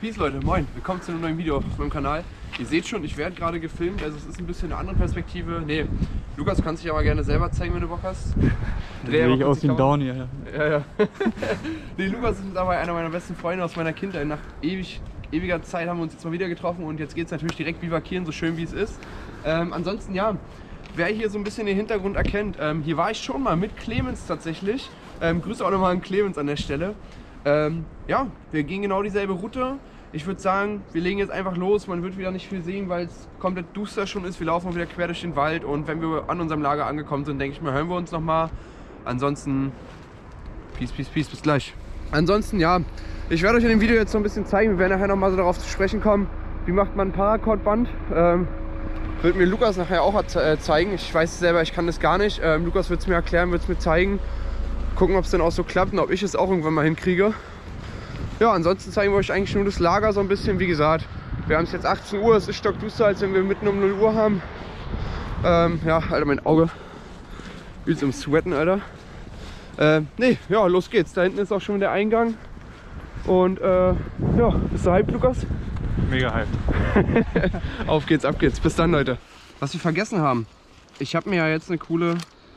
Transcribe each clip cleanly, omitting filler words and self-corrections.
Peace Leute, moin, willkommen zu einem neuen Video auf meinem Kanal. Ihr seht schon, ich werde gerade gefilmt, also es ist ein bisschen eine andere Perspektive. Nee, Lukas, kannst dich aber gerne selber zeigen, wenn du Bock hast. Sehe ich aus wie ein Down hier. Ja. Nee, Lukas ist dabei einer meiner besten Freunde aus meiner Kindheit. Nach ewiger Zeit haben wir uns jetzt mal wieder getroffen und jetzt geht es natürlich direkt bivakieren, so schön wie es ist. Ansonsten ja, wer hier so ein bisschen den Hintergrund erkennt, hier war ich schon mal mit Clemens tatsächlich. Grüße auch nochmal an Clemens an der Stelle. Ja, wir gehen genau dieselbe Route. Ich würde sagen, wir legen jetzt einfach los. Man wird wieder nicht viel sehen, weil es komplett duster schon ist. Wir laufen auch wieder quer durch den Wald und wenn wir an unserem Lager angekommen sind, denke ich mal, hören wir uns nochmal. Ansonsten, peace, bis gleich. Ansonsten, ja, ich werde euch in dem Video jetzt so ein bisschen zeigen. Wir werden nachher nochmal so darauf zu sprechen kommen, wie macht man ein Paracord-Band. Wird mir Lukas nachher auch zeigen. Ich weiß es selber, ich kann das gar nicht. Lukas wird es mir erklären, wird es mir zeigen. Gucken, ob es dann auch so klappt und ob ich es auch irgendwann mal hinkriege. Ja, ansonsten zeigen wir euch eigentlich nur das Lager so ein bisschen. Wie gesagt, wir haben es jetzt 18 Uhr, es ist stockduster, als wenn wir mitten um 0 Uhr haben. Ja, Alter, mein Auge übelst im Sweaten, Alter. Nee, ja, los geht's. Da hinten ist auch schon der Eingang. Und ja, bist du hyped, Lukas? Mega hyped. Auf geht's, ab geht's. Bis dann, Leute. Was wir vergessen haben, ich habe mir ja jetzt eine coole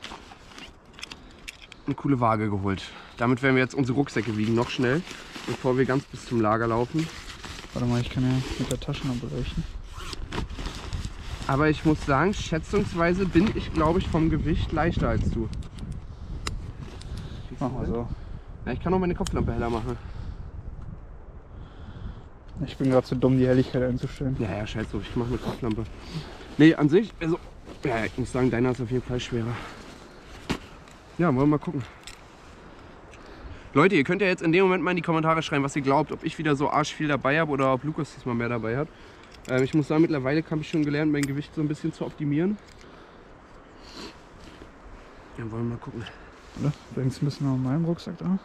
Waage geholt. Damit werden wir jetzt unsere Rucksäcke wiegen, noch schnell, bevor wir ganz bis zum Lager laufen. Warte mal, ich kann ja mit der Taschenlampe leuchten. Aber ich muss sagen, schätzungsweise bin ich, glaube ich, vom Gewicht leichter als du. Mach mal so. Ja, ich kann auch meine Kopflampe heller machen. Ich bin gerade zu dumm, die Helligkeit einzustellen. Ja, scheiß drauf, ich mache mit Kopflampe. Nee, an sich, also, ja, ich muss sagen, deiner ist auf jeden Fall schwerer. Ja, wollen wir mal gucken. Leute, ihr könnt ja jetzt in dem Moment mal in die Kommentare schreiben, was ihr glaubt, ob ich wieder so arsch viel dabei habe oder ob Lukas diesmal mehr dabei hat. Ich muss sagen, mittlerweile habe ich schon gelernt, mein Gewicht so ein bisschen zu optimieren. Ja, wollen wir mal gucken. Oder? Bringst du ein bisschen auf meinem Rucksack da?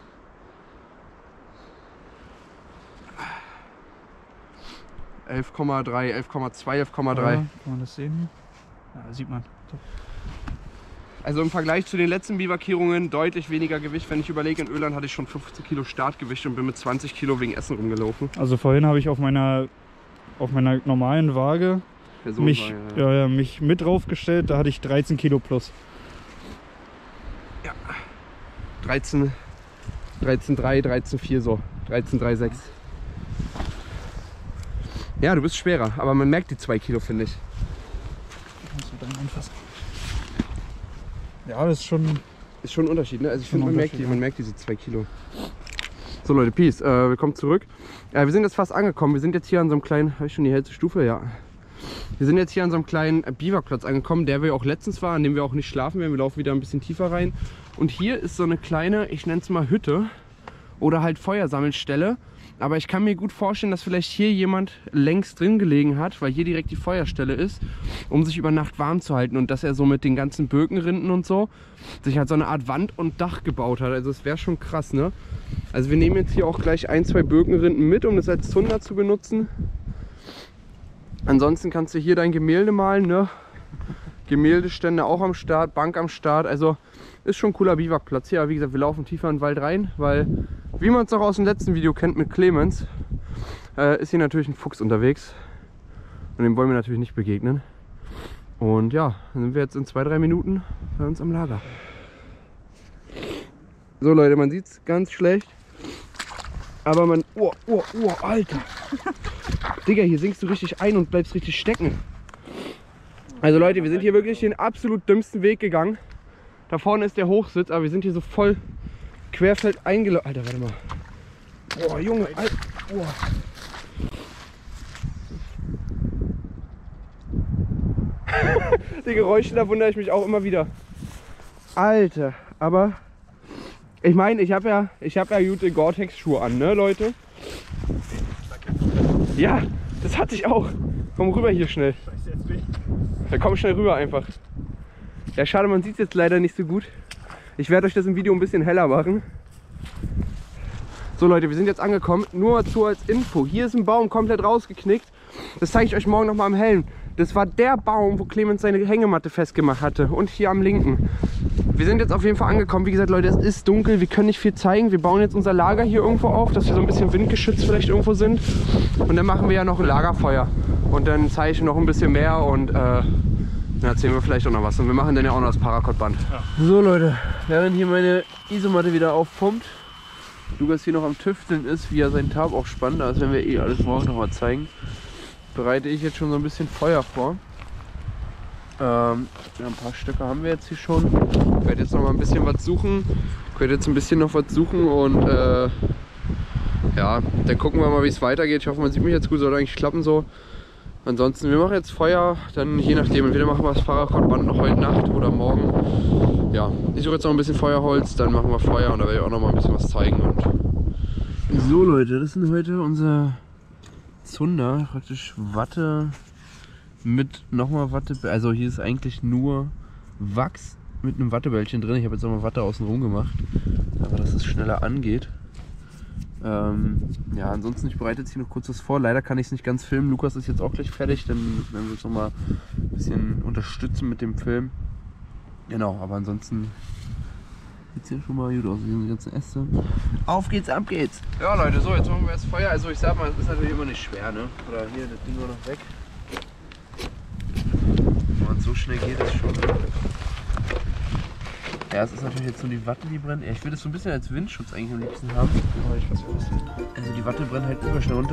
11,3, 11,2, 11,3. Kann man das sehen? Ja, sieht man. Also im Vergleich zu den letzten Biwakierungen deutlich weniger Gewicht. Wenn ich überlege, in Öland hatte ich schon 15 Kilo Startgewicht und bin mit 20 Kilo wegen Essen rumgelaufen. Also vorhin habe ich auf meiner normalen Waage mich mit draufgestellt, da hatte ich 13 Kilo plus. Ja, 13,3, 13,4 so, 13,3,6. Ja, du bist schwerer, aber man merkt die 2 Kilo, finde ich. Kannst du dann anfassen? Ja, das ist schon ein Unterschied, ne? Also ich finde, man merkt diese 2 Kilo. So Leute, Peace, willkommen zurück. Wir sind jetzt fast angekommen. Wir sind jetzt hier an so einem kleinen, habe ich schon die hellste Stufe? Ja. Wir sind jetzt hier an so einem kleinen Biwakplatz angekommen, der wir auch letztens waren, an dem wir auch nicht schlafen werden. Wir laufen wieder ein bisschen tiefer rein. Und hier ist so eine kleine, ich nenne es mal Hütte oder halt Feuersammelstelle. Aber ich kann mir gut vorstellen, dass vielleicht hier jemand längst drin gelegen hat, weil hier direkt die Feuerstelle ist, um sich über Nacht warm zu halten. Und dass er so mit den ganzen Birkenrinden und so sich halt so eine Art Wand und Dach gebaut hat. Also es wäre schon krass, ne? Also wir nehmen jetzt hier auch gleich 1, 2 Birkenrinden mit, um das als Zunder zu benutzen. Ansonsten kannst du hier dein Gemälde malen, ne? Gemäldestände auch am Start, Bank am Start. Also ist schon ein cooler Biwakplatz hier. Aber wie gesagt, wir laufen tiefer in den Wald rein, weil, wie man es auch aus dem letzten Video kennt mit Clemens, ist hier natürlich ein Fuchs unterwegs. Und dem wollen wir natürlich nicht begegnen. Und ja, dann sind wir jetzt in 2, 3 Minuten bei uns am Lager. So Leute, man sieht es ganz schlecht. Aber man... Oh, Alter! Digga, hier sinkst du richtig ein und bleibst richtig stecken. Also Leute, wir sind hier wirklich den absolut dümmsten Weg gegangen. Da vorne ist der Hochsitz, aber wir sind hier so voll querfeld eingelaufen. Alter, warte mal. Oh, Junge, Alter. Oh. Die Geräusche, da wundere ich mich auch immer wieder. Alter, aber ich meine, ich hab ja gute Gore-Tex-Schuhe an, ne, Leute? Ja, das hatte ich auch. Komm rüber hier schnell. Ja, komm schnell rüber einfach. Ja, schade, man sieht es jetzt leider nicht so gut. Ich werde euch das im Video ein bisschen heller machen. So Leute, wir sind jetzt angekommen. Nur dazu als Info. Hier ist ein Baum komplett rausgeknickt Das zeige ich euch morgen nochmal am Hellen. Das war der Baum, wo Clemens seine Hängematte festgemacht hatte. Und hier am linken. Wir sind jetzt auf jeden Fall angekommen. Wie gesagt, Leute, es ist dunkel. Wir können nicht viel zeigen. Wir bauen jetzt unser Lager hier irgendwo auf, dass wir so ein bisschen windgeschützt vielleicht irgendwo sind. Und dann machen wir ja noch ein Lagerfeuer. Und dann zeige ich noch ein bisschen mehr und dann erzählen wir vielleicht auch noch was. Und wir machen dann ja auch noch das Paracord-Band. Ja. So Leute, während hier meine Isomatte wieder aufpumpt, Lukas hier noch am Tüfteln ist, wie er seinen Tarp auch spannt, das werden wir eh alles morgen noch mal zeigen, bereite ich jetzt schon so ein bisschen Feuer vor. Ja, ein paar Stöcke haben wir jetzt hier schon. Ich werde jetzt noch mal ein bisschen was suchen. Ich werde jetzt ein bisschen noch was suchen und ja, dann gucken wir mal, wie es weitergeht. Ich hoffe, man sieht mich jetzt gut, soll eigentlich klappen so. Ansonsten, wir machen jetzt Feuer, dann je nachdem, entweder machen wir das Paracord-Band noch heute Nacht oder morgen. Ja, ich suche jetzt noch ein bisschen Feuerholz, dann machen wir Feuer und da werde ich auch noch mal ein bisschen was zeigen. Und so Leute, das sind heute unser Zunder, praktisch Watte mit nochmal Watte, also hier ist eigentlich nur Wachs mit einem Wattebällchen drin. Ich habe jetzt nochmal Watte außen rum gemacht, aber dass es schneller angeht. Ja, ansonsten, ich bereite jetzt hier noch kurz was vor. Leider kann ich es nicht ganz filmen. Lukas ist jetzt auch gleich fertig, dann werden wir uns noch mal ein bisschen unterstützen mit dem Film. Genau, aber ansonsten sieht es hier schon mal gut aus. Hier sind die ganzen Äste. Auf geht's, ab geht's! Ja Leute, so, jetzt machen wir das Feuer. Also ich sag mal, es ist natürlich immer nicht schwer, ne? Oder hier, das Ding nur noch weg. Und so schnell geht es schon. Ja, es ist natürlich jetzt nur die Watte, die brennt. Ja, ich will das so ein bisschen als Windschutz eigentlich am liebsten haben. Also die Watte brennt halt überschnell runter.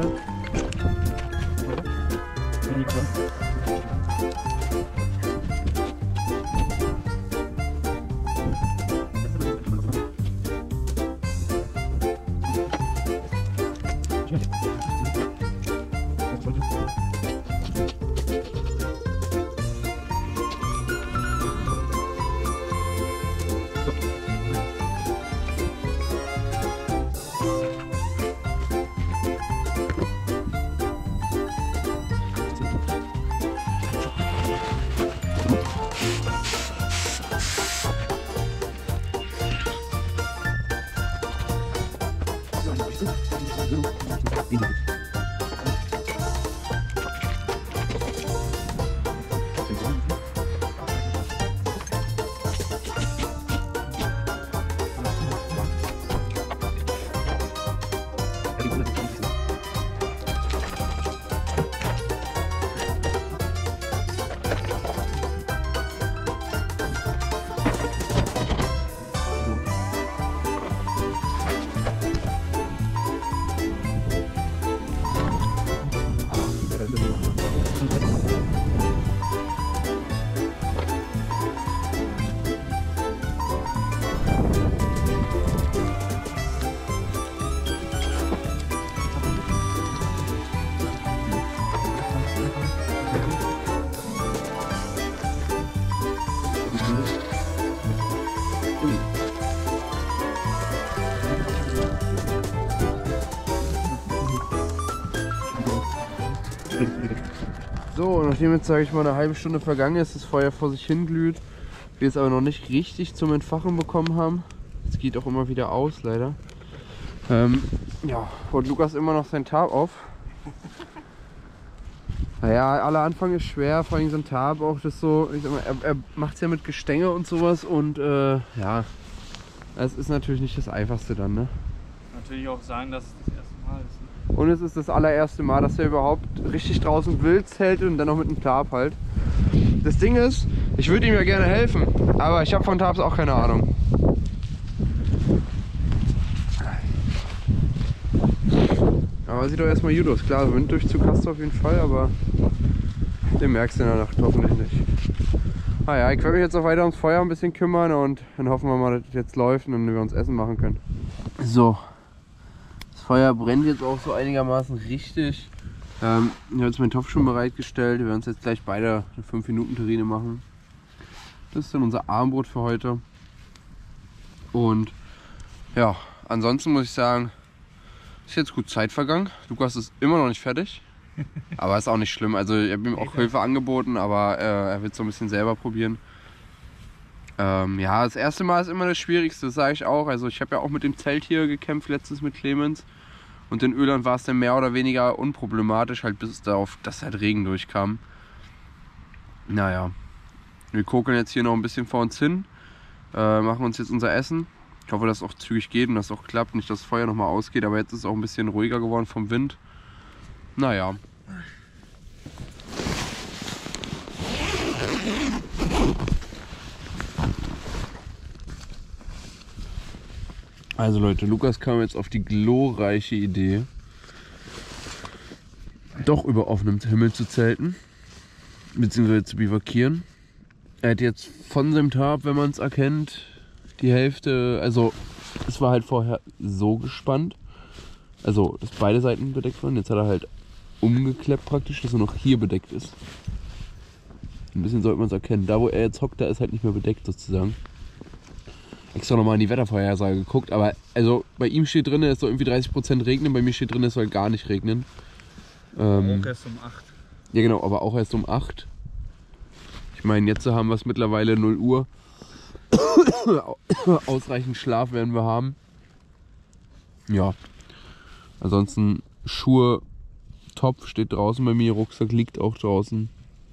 So, nachdem jetzt, sage ich mal, eine halbe Stunde vergangen ist, das Feuer vor sich hin glüht, wir es aber noch nicht richtig zum Entfachen bekommen haben. Es geht auch immer wieder aus, leider. Ja, holt Lukas immer noch sein Tarp auf. Naja, aller Anfang ist schwer, vor allem so ein Tarp auch, das so, ich sag mal, er macht es ja mit Gestänge und sowas und ja, es ist natürlich nicht das Einfachste dann, ne? Natürlich auch sagen, dass es das erste Mal ist. Ne? Und es ist das allererste Mal, dass er überhaupt richtig draußen wild hält und dann noch mit einem Tarp halt. Das Ding ist, ich würde ihm ja gerne helfen, aber ich habe von Tarps auch keine Ahnung. Aber sieht doch erstmal gut aus. Klar, Winddurchzug hast du auf jeden Fall, aber den merkst du in der Nacht hoffentlich nicht. Naja, ich werde mich jetzt noch weiter ums Feuer ein bisschen kümmern und dann hoffen wir mal, dass das jetzt läuft und dann wir uns Essen machen können. So, das Feuer brennt jetzt auch so einigermaßen richtig. Ich habe jetzt meinen Topf schon bereitgestellt. Wir werden uns jetzt gleich beide eine 5-Minuten-Terrine machen. Das ist dann unser Abendbrot für heute. Und ja, ansonsten muss ich sagen, ist jetzt gut Zeit vergangen. Lukas ist immer noch nicht fertig. Aber ist auch nicht schlimm. Also ich habe ihm auch Hilfe angeboten, aber er wird so ein bisschen selber probieren. Ja, das erste Mal ist immer das Schwierigste, das sage ich auch. Also ich habe ja auch mit dem Zelt hier gekämpft letztens mit Clemens. Und in Öland war es dann mehr oder weniger unproblematisch, halt bis darauf, dass halt Regen durchkam. Naja, wir kokeln jetzt hier noch ein bisschen vor uns hin, machen uns jetzt unser Essen. Ich hoffe, dass es auch zügig geht und dass es auch klappt, nicht dass das Feuer nochmal ausgeht, aber jetzt ist es auch ein bisschen ruhiger geworden vom Wind. Naja. Also Leute, Lukas kam jetzt auf die glorreiche Idee, doch über offenem Himmel zu zelten, beziehungsweise zu bivakieren. Er hat jetzt von seinem Tarp, wenn man es erkennt, die Hälfte, also es war halt vorher so gespannt, also dass beide Seiten bedeckt waren. Jetzt hat er halt umgeklappt praktisch, dass er noch hier bedeckt ist. Ein bisschen sollte man es erkennen. Da wo er jetzt hockt, da ist halt nicht mehr bedeckt sozusagen. Extra nochmal in die Wettervorhersage geguckt, aber also bei ihm steht drin, es soll irgendwie 30% regnen, bei mir steht drin, es soll gar nicht regnen. Auch erst um 8. Ja genau, aber auch erst um 8. Ich meine, jetzt haben wir es mittlerweile 0 Uhr. Ausreichend Schlaf werden wir haben. Ja. Ansonsten Schuhe, Topf steht draußen bei mir, Rucksack liegt auch draußen.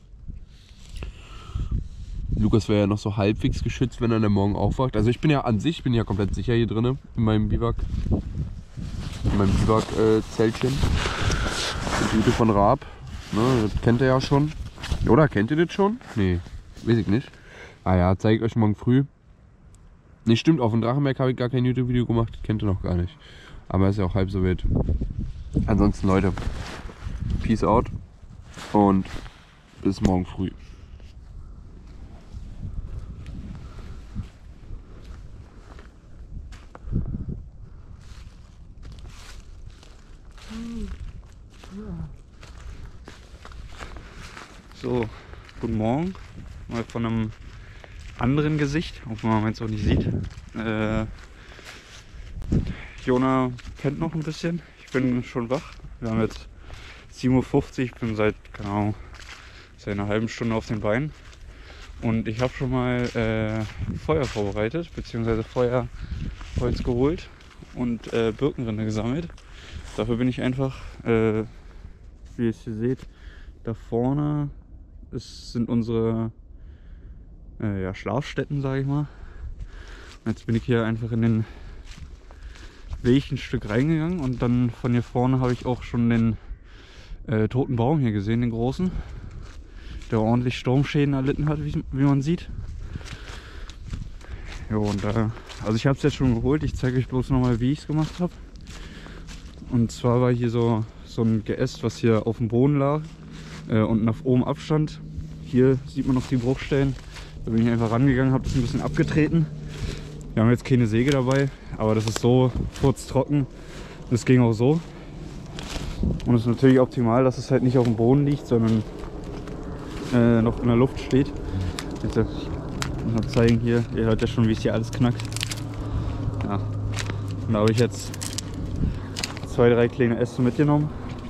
Lukas wäre ja noch so halbwegs geschützt, wenn er dann morgen aufwacht. Also ich bin ja an sich, bin ja komplett sicher hier drin, in meinem Biwak. In meinem Biwak-Zeltchen. Die Hütte von Raab. Ne, das kennt ihr ja schon. Oder kennt ihr das schon? Nee, weiß ich nicht. Ah ja, zeige ich euch morgen früh. Ne, stimmt, auf dem Drachenberg habe ich gar kein YouTube-Video gemacht. Das kennt ihr noch gar nicht. Aber ist ja auch halb so wild. Ansonsten Leute, Peace out und bis morgen früh. So, guten Morgen. Mal von einem anderen Gesicht, auch wenn man es auch nicht sieht. Jona pennt noch ein bisschen. Ich bin schon wach. Wir haben jetzt 7:50 Uhr. Ich bin seit, keine Ahnung, seit einer halben Stunde auf den Beinen. Und ich habe schon mal Feuer vorbereitet, beziehungsweise Feuerholz geholt und Birkenrinde gesammelt. Dafür bin ich einfach, wie ihr es hier seht, da vorne sind unsere Schlafstätten, sage ich mal. Und jetzt bin ich hier einfach in den Weg ein Stück reingegangen und dann von hier vorne habe ich auch schon den toten Baum hier gesehen, den großen, der ordentlich Sturmschäden erlitten hat, wie man sieht. Jo, und also ich habe es jetzt schon geholt, ich zeige euch bloß nochmal, wie ich es gemacht habe. Und zwar war hier so ein Geäst, was hier auf dem Boden lag und nach oben Abstand. Hier sieht man noch die Bruchstellen. Da bin ich einfach rangegangen, habe das ein bisschen abgetreten. Wir haben jetzt keine Säge dabei, aber das ist so furztrocken. Das ging auch so. Und es ist natürlich optimal, dass es halt nicht auf dem Boden liegt, sondern noch in der Luft steht. Jetzt muss ich mal zeigen hier, ihr hört ja schon, wie es hier alles knackt. Ja. Und da habe ich jetzt 2, 3 kleine Äste mitgenommen.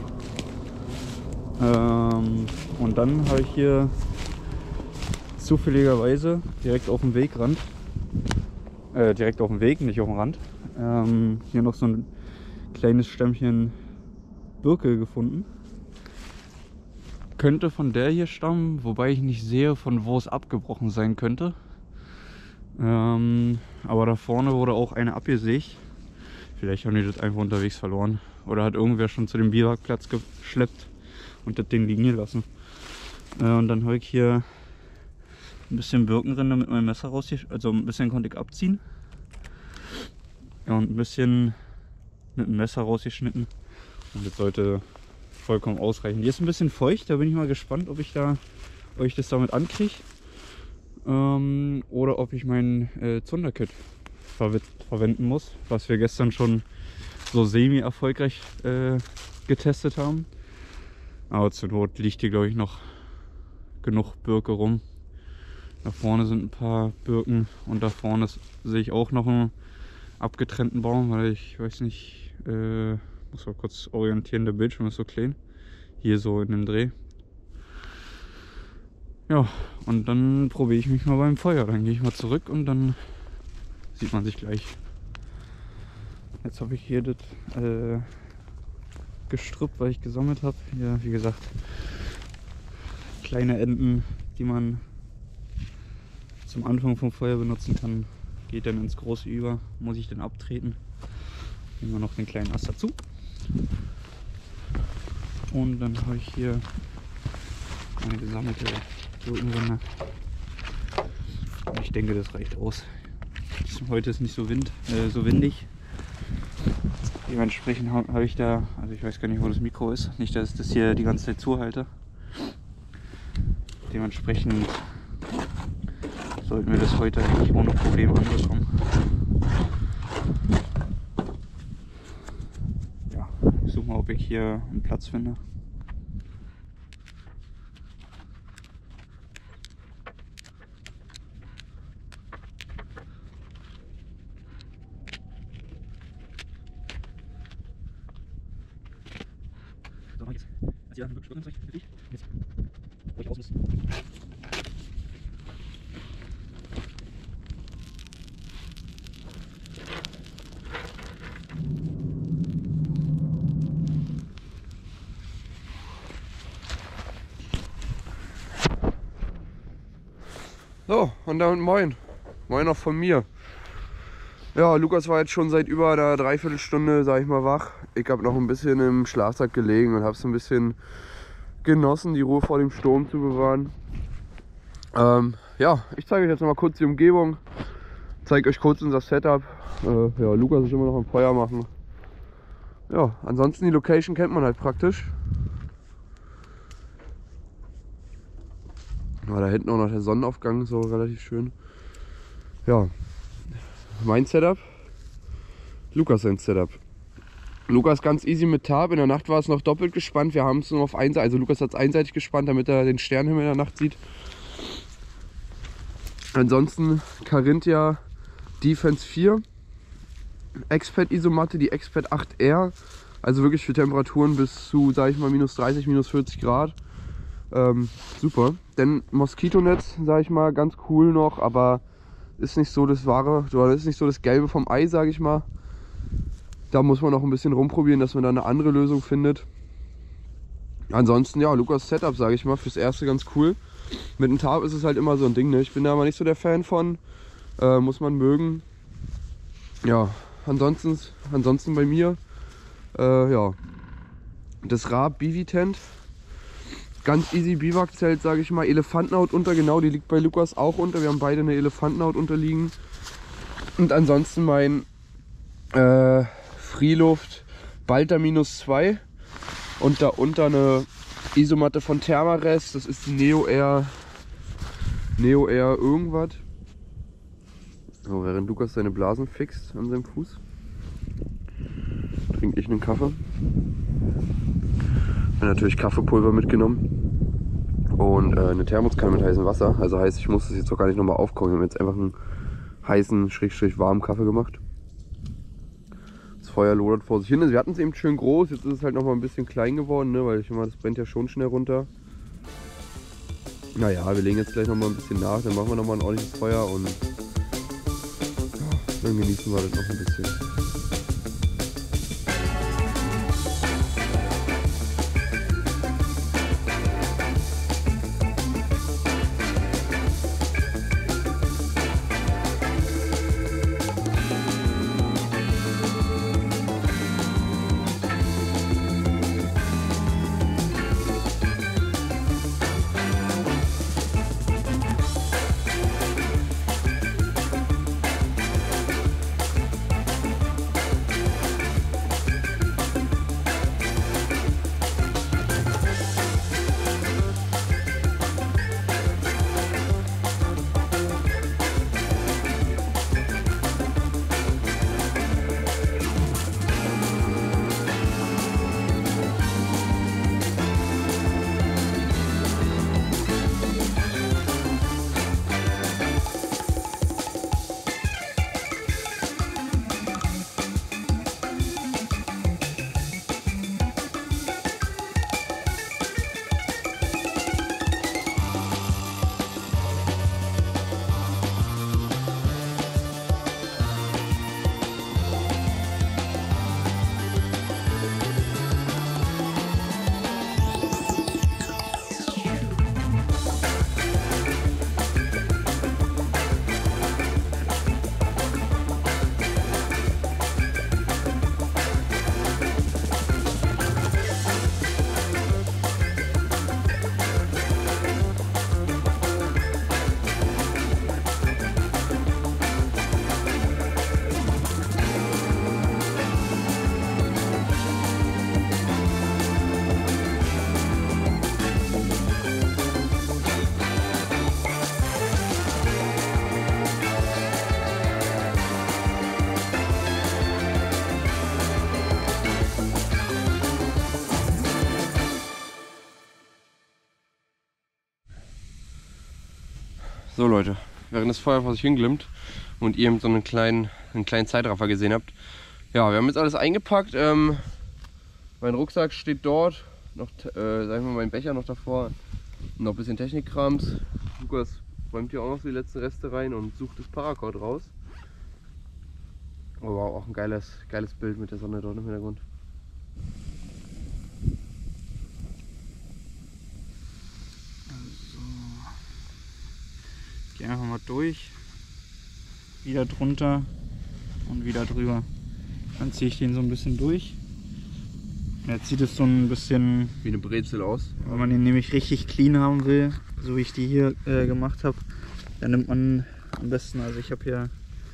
Und dann habe ich hier zufälligerweise direkt auf dem Wegrand, direkt auf dem Weg, nicht auf dem Rand, hier noch so ein kleines Stämmchen Birke gefunden. Könnte von der hier stammen, wobei ich nicht sehe, von wo es abgebrochen sein könnte. Aber da vorne wurde auch eine abgesägt. Vielleicht haben die das einfach unterwegs verloren. Oder hat irgendwer schon zu dem Biwakplatz geschleppt und das Ding liegen gelassen. Und dann habe ich hier ein bisschen Birkenrinde mit meinem Messer rausgeschnitten. Also ein bisschen konnte ich abziehen. Ja, und ein bisschen mit dem Messer rausgeschnitten. Und das sollte vollkommen ausreichen. Die ist ein bisschen feucht, da bin ich mal gespannt, ob ich das damit ankriege. Oder ob ich mein Zunderkit verwenden muss, was wir gestern schon so semi-erfolgreich getestet haben. Aber zur Not liegt hier, glaube ich, noch genug Birke rum. Da vorne sind ein paar Birken und da vorne sehe ich auch noch einen abgetrennten Baum, weil ich weiß nicht, muss mal kurz orientieren, der Bildschirm ist so klein. Hier so in dem Dreh. Ja, und dann probiere ich mich mal beim Feuer. Dann gehe ich mal zurück und dann sieht man sich gleich. Jetzt habe ich hier das Gestrüpp, was ich gesammelt habe. Hier, wie gesagt, kleine Enden, die man zum Anfang vom Feuer benutzen kann. Geht dann ins Große über, muss ich dann abtreten. Nehmen wir noch den kleinen Ast dazu. Und dann habe ich hier meine gesammelte Birkenrinde. Und ich denke, das reicht aus. Heute ist nicht so windig. Dementsprechend habe ich da, also ich weiß gar nicht, wo das Mikro ist. Nicht, dass ich das hier die ganze Zeit zuhalte. Dementsprechend sollten wir das heute eigentlich ohne Probleme anbekommen. Ja, ich suche mal, ob ich hier einen Platz finde. So, jetzt. Als ihr wirklich wirklich jetzt. Wo ich raus muss. So, und dann moin. Moin auch von mir. Ja, Lukas war jetzt schon seit über einer Dreiviertelstunde, sag ich mal, wach. Ich habe noch ein bisschen im Schlafsack gelegen und habe es ein bisschen genossen, die Ruhe vor dem Sturm zu bewahren. Ja, ich zeige euch jetzt noch mal kurz die Umgebung. Zeige euch kurz unser Setup. Ja, Lukas ist immer noch am Feuer machen. Ja, ansonsten die Location kennt man halt praktisch. Ja, da hinten auch noch der Sonnenaufgang, so relativ schön. Ja, mein Setup, Lukas sein Setup. Lukas ganz easy mit Tab, in der Nacht war es noch doppelt gespannt. Wir haben es nur auf einseitig, also Lukas hat es einseitig gespannt, damit er den Sternenhimmel in der Nacht sieht. Ansonsten Carinthia Defense 4, Expert Isomatte, die Expert 8R, also wirklich für Temperaturen bis zu, sag ich mal, minus 30, minus 40 Grad. Super. Denn Moskitonetz, sag ich mal, ganz cool noch, aber ist nicht so das wahre, oder ist nicht so das Gelbe vom Ei, sag ich mal. Da muss man noch ein bisschen rumprobieren, dass man da eine andere Lösung findet. Ansonsten, ja, Lukas Setup, sage ich mal, fürs Erste ganz cool. Mit dem Tab ist es halt immer so ein Ding, ne? Ich bin da aber nicht so der Fan von. Muss man mögen. Ja, ansonsten bei mir, ja, das Raab Bivi-Tent. Ganz easy Biwakzelt, sage ich mal. Elefantenhaut unter, genau, die liegt bei Lukas auch unter. Wir haben beide eine Elefantenhaut unterliegen. Und ansonsten mein Freeluft Balta -2 und da unter eine Isomatte von Thermarest. Das ist die Neo Air irgendwas. So, während Lukas seine Blasen fixt an seinem Fuß, trinke ich einen Kaffee. Natürlich Kaffeepulver mitgenommen und eine Thermoskanne mit heißem Wasser. Also heißt, ich muss das jetzt auch gar nicht nochmal aufkochen. Ich habe jetzt einfach einen heißen, warmen Kaffee gemacht. Das Feuer lodert vor sich hin. Wir hatten es eben schön groß, jetzt ist es halt nochmal ein bisschen klein geworden, ne? Weil ich immer, das brennt ja schon schnell runter. Naja, wir legen jetzt gleich nochmal ein bisschen nach, dann machen wir nochmal ein ordentliches Feuer und ja, dann genießen wir das noch ein bisschen. So Leute, während das Feuer vor sich hinglimmt und ihr eben so einen kleinen Zeitraffer gesehen habt. Ja, wir haben jetzt alles eingepackt. Mein Rucksack steht dort, noch, sagen wir mal, mein Becher noch davor, noch ein bisschen Technikkrams. Lukas räumt hier auch noch so die letzten Reste rein und sucht das Paracord raus. Oh wow, auch ein geiles Bild mit der Sonne dort im Hintergrund. Gehen einfach mal durch, wieder drunter und wieder drüber. Dann ziehe ich den so ein bisschen durch. Jetzt sieht es so ein bisschen wie eine Brezel aus. Wenn man den nämlich richtig clean haben will, so wie ich die hier gemacht habe, dann nimmt man am besten, also ich habe hier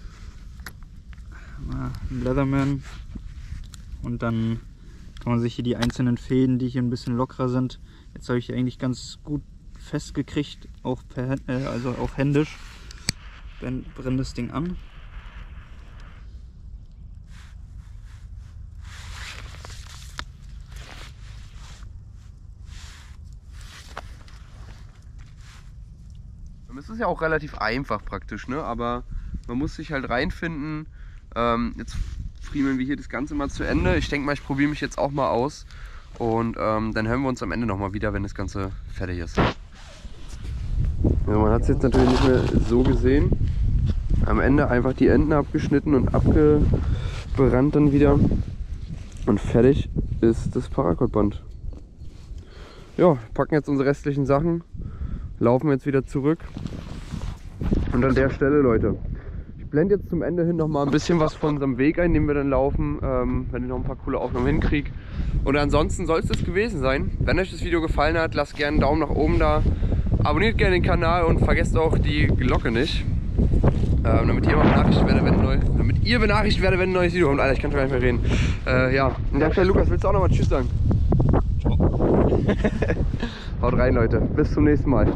einen Leatherman und dann kann man sich hier die einzelnen Fäden, die hier ein bisschen lockerer sind, jetzt habe ich die eigentlich ganz gut festgekriegt, auch also auch händisch. Brenne das Ding an. Es ist ja auch relativ einfach praktisch, ne? Aber man muss sich halt reinfinden. Jetzt friemeln wir hier das Ganze mal zu Ende. Ich denke mal, ich probiere mich jetzt auch mal aus. Und dann hören wir uns am Ende nochmal wieder, wenn das Ganze fertig ist. Ja, man hat es jetzt natürlich nicht mehr so gesehen. Am Ende einfach die Enden abgeschnitten und abgebrannt dann wieder. Und fertig ist das Paracord-Band. Ja, packen jetzt unsere restlichen Sachen, laufen jetzt wieder zurück. Und an der Stelle, Leute, ich blende jetzt zum Ende hin noch mal ein bisschen was von unserem Weg ein, den wir dann laufen, wenn ich noch ein paar coole Aufnahmen hinkriege. Und ansonsten soll es das gewesen sein. Wenn euch das Video gefallen hat, lasst gerne einen Daumen nach oben da. Abonniert gerne den Kanal und vergesst auch die Glocke nicht. Damit ihr immer benachrichtigt werdet, wenn ein neues Video kommt. Alter, ich kann schon gar nicht mehr reden. Ja, an der Stelle, Lukas, willst du auch noch mal Tschüss sagen? Ciao. Haut rein, Leute. Bis zum nächsten Mal.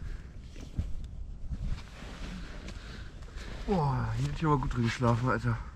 Boah, hier hätte ich aber gut drin geschlafen, Alter.